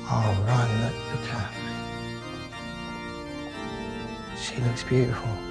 Oh, Ryan, look at her. She looks beautiful.